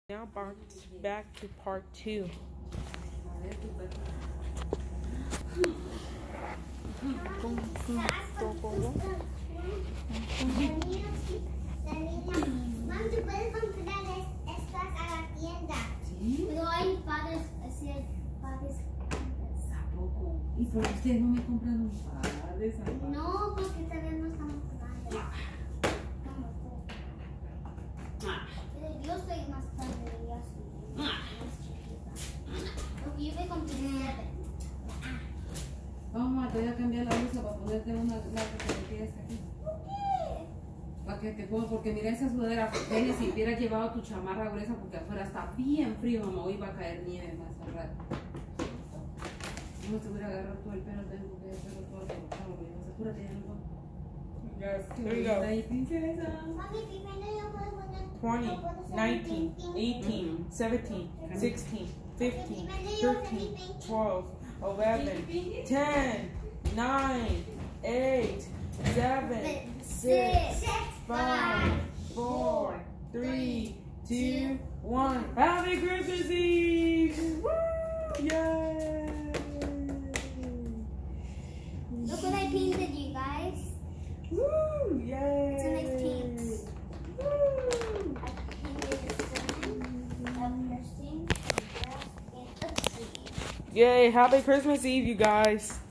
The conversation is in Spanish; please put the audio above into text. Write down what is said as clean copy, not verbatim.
Now back to part 2. Mami, ¿tú puedes comprar estas a la tienda? Sí. Pero hay padres, padres. ¿Tampoco? ¿Y por qué ustedes no me compran un par de zapatos? No, porque todavía no estamos pagando. Pero yo soy más padre, yo soy más chiquita. Porque yo me compré 7. Vamos, te voy a cambiar la blusa para ponerte una larga que te quede hasta aquí. ¿Por qué? Para que te ponga, porque mira esa sudadera, Jenny, si hubieras llevado tu chamarra gruesa porque afuera está bien frío, mamá, hoy va a caer nieve más al rato. No te voy a agarrar todo el pelo, tengo que hacerlo todo alborotado, porque no se cura, te llamo. Yes, there you go. Ahí, princesa. Mami, primero yo puedo poner 20, 19, 18, 17, 16, 15, 13, 12, 11, 10, 9, 8, 7, 6, 5, 4, 3, 2, 1. Happy Christmas Eve! Woo! Yay! Look what I painted, you guys. Woo! Yay! It's a nice pink. Woo! I painted the sun, a person, a grass, and a tree. Yay! Happy Christmas Eve, you guys!